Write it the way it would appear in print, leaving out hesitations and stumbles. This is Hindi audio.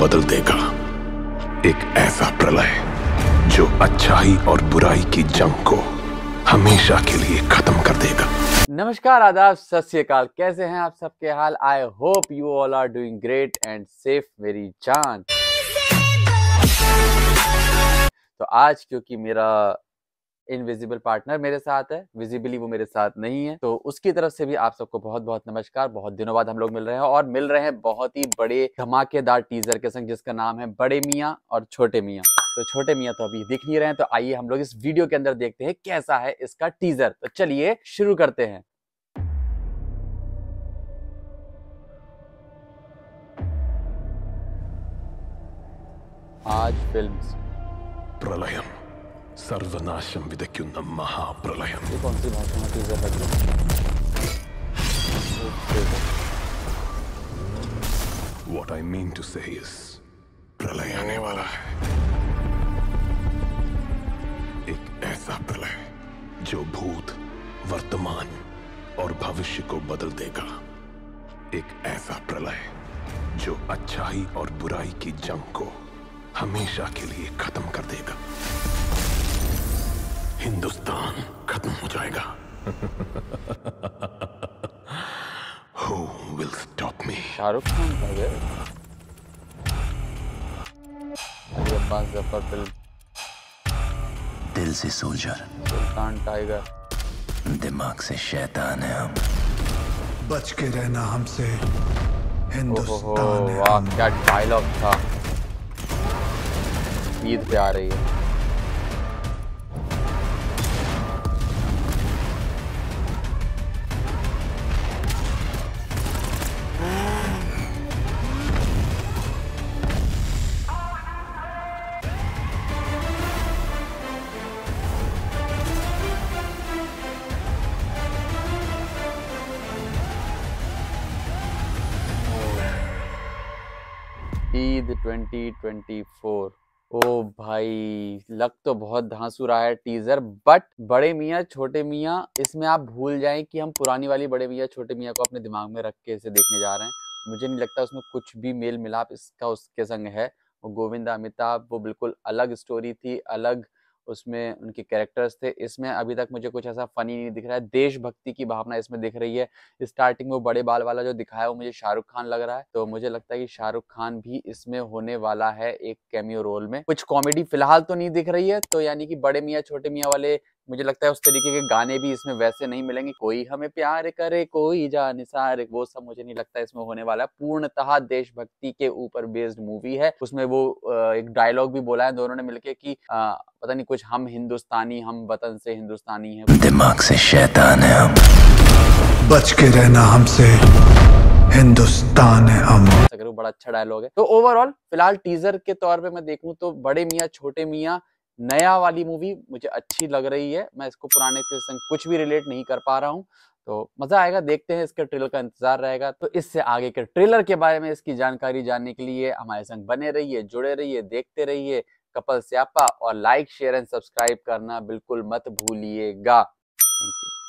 बदल देगा। एक ऐसा प्रलय जो अच्छाई और बुराई की जंग को हमेशा के लिए खत्म कर देगा। नमस्कार, आदाब, सत श्री अकाल। कैसे हैं आप सबके हाल? I hope you all are doing great and safe मेरी जान। तो आज क्योंकि मेरा इनविजिबल पार्टनर मेरे साथ है, विजिबली वो मेरे साथ नहीं है, तो उसकी तरफ से भी आप सबको बहुत बहुत नमस्कार। बहुत दिनों बाद हम लोग मिल रहे हैं और मिल रहे हैं बहुत ही बड़े धमाकेदार टीजर के संग, जिसका नाम है बड़े मियाँ और छोटे मियाँ। तो छोटे मियाँ तो अभी दिख नहीं रहे हैं, तो आइए हम लोग इस वीडियो के अंदर देखते हैं कैसा है इसका टीजर। तो चलिए शुरू करते हैं। आज फिल्म्स प्रलयम सर्वनाशम विदक्युन्न महाप्रलयम। ये कौन सी भाषा में टीजर लग रहा है? What I mean to say is, प्रलय आने वाला है। एक ऐसा प्रलय जो भूत, वर्तमान और भविष्य को बदल देगा। एक ऐसा प्रलय जो अच्छाई और बुराई की जंग को हमेशा के लिए खत्म कर देगा। हिंदुस्तान खत्म हो जाएगा। Who will stop me? Shahrukh Khan का है। अली अब्बास जफर फिल्म, दिल से सोल्जर, सुल्तान टाइगर। दिमाग से शैतान है हम। बच के रहना हमसे, ओहो, हिंदुस्तान है वाह हम। क्या डायलॉग था। ईद पे आ रही है। ईद 2024। ओ भाई, लग तो बहुत धांसू रहा है टीजर, बट बड़े मियाँ छोटे मियाँ, इसमें आप भूल जाएं कि हम पुरानी वाली बड़े मियाँ छोटे मियाँ को अपने दिमाग में रख के इसे देखने जा रहे हैं। मुझे नहीं लगता उसमें कुछ भी मेल मिलाप इसका उसके संग है। वो गोविंदा अमिताभ, वो बिल्कुल अलग स्टोरी थी, अलग उसमें उनके कैरेक्टर्स थे। इसमें अभी तक मुझे कुछ ऐसा फनी नहीं दिख रहा है। देशभक्ति की भावना इसमें दिख रही है। स्टार्टिंग में वो बड़े बाल वाला जो दिखाया वो मुझे शाहरुख खान लग रहा है, तो मुझे लगता है कि शाहरुख खान भी इसमें होने वाला है एक कैमियो रोल में। कुछ कॉमेडी फिलहाल तो नहीं दिख रही है, तो यानी कि बड़े मियाँ छोटे मियाँ वाले मुझे लगता है उस तरीके के गाने भी इसमें वैसे नहीं मिलेंगे। कोई हमें प्यार करे, कोई जानिसार, वो सब मुझे नहीं लगता इसमें होने वाला है। पूर्णतः देशभक्ति के ऊपर बेस्ड मूवी है। उसमें वो एक डायलॉग भी बोला है दोनों ने मिलके कि पता नहीं कुछ, हम हिंदुस्तानी, हम वतन से हिंदुस्तानी हैं। दिमाग से शैतान है हम। बच के रहना हमसे, हिंदुस्तान है हम। वो बड़ा अच्छा डायलॉग है। तो ओवरऑल फिलहाल टीजर के तौर पे मैं देखूं तो बड़े मियाँ छोटे मियाँ नया वाली मूवी मुझे अच्छी लग रही है। मैं इसको पुराने के संग कुछ भी रिलेट नहीं कर पा रहा हूँ, तो मजा आएगा। देखते हैं, इसके ट्रेलर का इंतजार रहेगा। तो इससे आगे के ट्रेलर के बारे में, इसकी जानकारी जानने के लिए हमारे संग बने रहिए, जुड़े रहिए, देखते रहिए कपल स्यापा, और लाइक शेयर एंड सब्सक्राइब करना बिल्कुल मत भूलिएगा। Thank you.